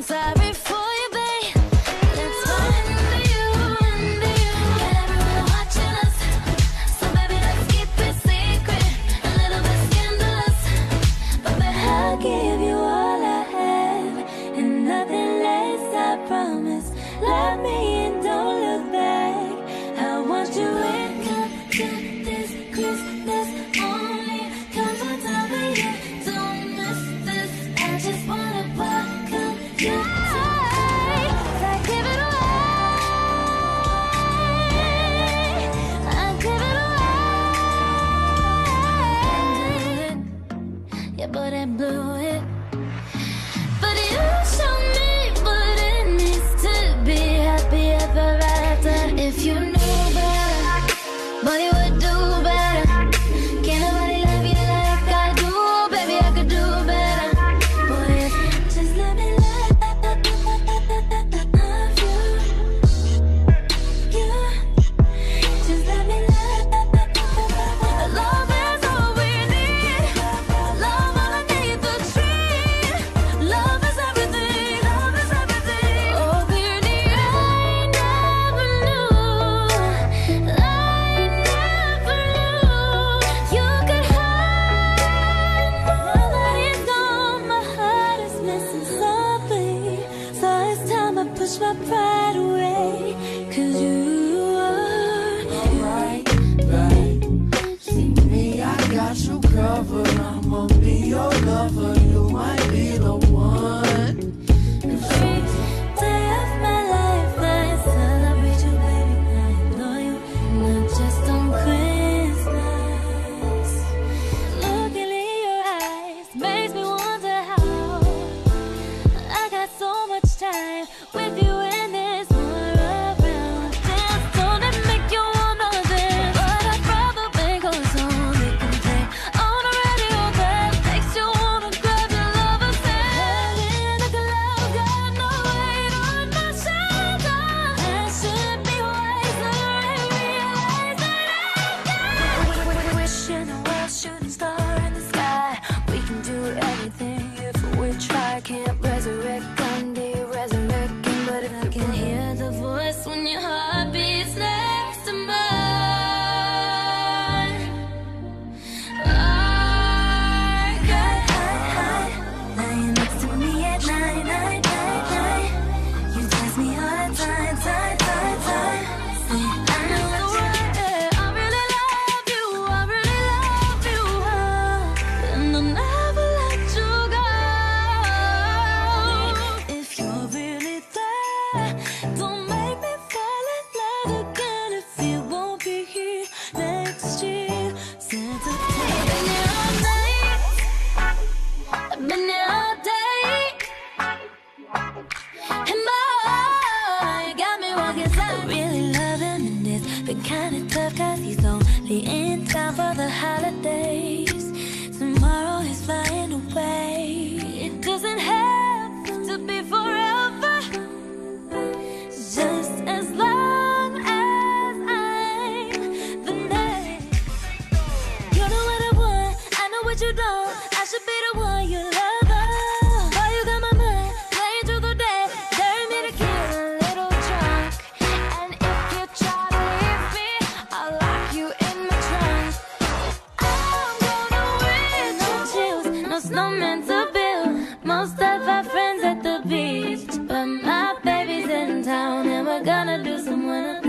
sorry for you, babe. That's why into you. Got everyone watching us, so baby, let's keep it secret, a little bit scandalous. But baby, I'll give you all I have and nothing less, I promise. Love me and don't look back. I want you in. Come to this Christmas only. Come on, tell me you don't miss this. I just wanna welcome you tonight. I give it away. I give it away. Yeah, but I blew it. But you show me what it means to be happy ever after. If you knew better, boy, you would do better. Can't nobody love you like I do, baby, I could do better. Boy, just let me love you. Yeah, just let me love. Love is all we need. Love underneath the tree. Love is everything. Love is everything. All we need. I never knew. I never knew you could hide. Now that he's gone, my heart is missing something. So it's time I push my pride away. 'Cause you are Alright, babe. See me, I got you covered. I'ma be your lover. You might be the one. every day of my life. I celebrate you, baby. I adore you, not just on Christmas. Looking in your eyes makes me wonder how I got so much time with you in this world around. Dance, don't it make you wanna dance? But I'd rather make a song that can play on a radio that makes you wanna grab your lover's hand. In the cloud, got no weight on my shoulder. I should be wiser and realize that wishing a world shooting star in the sky. We can do anything if we try. Can't resurrect Gandhi, resurrecting, but if I can hear the voice when your heart beats next to mine. I got high, lying next to me at night. You text me all the time. Say, I know it's right. I really love you, and I'll never let you go. If you're really there, don't make me fall in love again if you won't be here next year. Santa I've been here all night, I've been here all day, and boy, you got me walking slow. Really loving and it's been kinda tough 'cause he's only in town for the holidays. Tomorrow he's flying away. It doesn't have to be forever, just as long as I'm the next. You know what I want, I know what you don't. I should be the one you love. Boy, you got my mind playing through the day. Dare me to get a little drunk, and if you try to leave me, I'll lock you in my trunk. I'm gonna win. No chills, no snowman to build. Most of our friends at the beach, but my baby's in town, and we're gonna do some winter